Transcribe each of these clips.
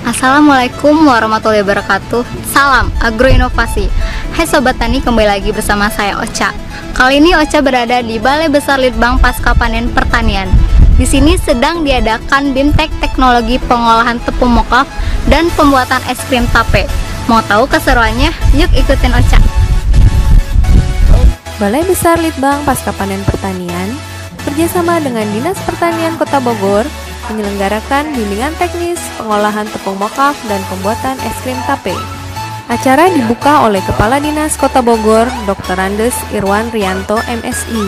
Assalamualaikum warahmatullahi wabarakatuh. Salam agroinovasi. Hai Sobat Tani, kembali lagi bersama saya Ocha. Kali ini Ocha berada di Balai Besar Litbang Pasca Panen Pertanian. Di sini sedang diadakan BIMTEK Teknologi Pengolahan Tepung Mokaf dan Pembuatan Es Krim Tape. Mau tahu keseruannya? Yuk ikutin Ocha. Balai Besar Litbang Pasca Panen Pertanian bekerjasama dengan Dinas Pertanian Kota Bogor menyelenggarakan bimbingan teknis pengolahan tepung mokaf dan pembuatan es krim tape. Acara dibuka oleh Kepala Dinas Kota Bogor, Dr. Andes Irwan Rianto, MSI.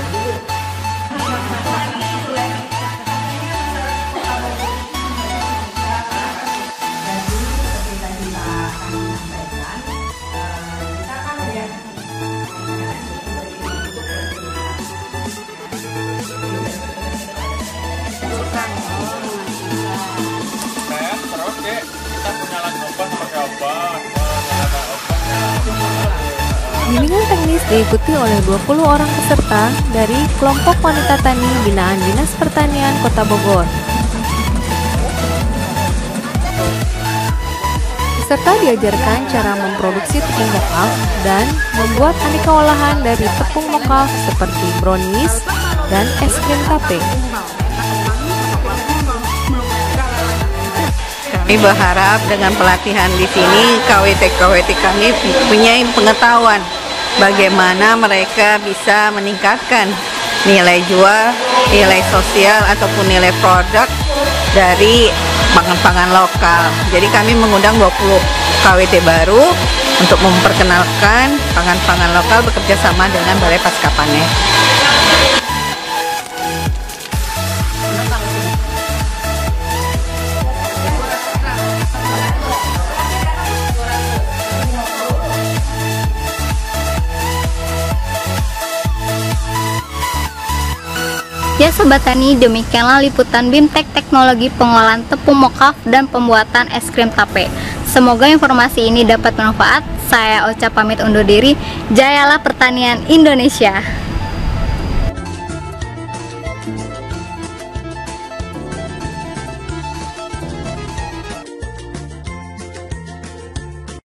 Terus deh, kita punya lahan obat pakai obat. Bimbingan teknis diikuti oleh 20 orang peserta dari kelompok wanita tani binaan Dinas Pertanian Kota Bogor. Peserta diajarkan cara memproduksi tepung mokaf dan membuat aneka olahan dari tepung mokaf seperti brownies dan es krim tape. Kami berharap dengan pelatihan di sini KWT kami punya pengetahuan bagaimana mereka bisa meningkatkan nilai jual, nilai sosial ataupun nilai produk dari pangan-pangan lokal. Jadi kami mengundang 20 KWT baru untuk memperkenalkan pangan-pangan lokal bekerja sama dengan Balai Pasca Panen. Ya Sobat Tani, demikianlah liputan BIMTEK Teknologi Pengolahan Tepung Mokaf dan Pembuatan Es Krim Tape. Semoga informasi ini dapat bermanfaat. Saya Ocha pamit undur diri. Jayalah pertanian Indonesia.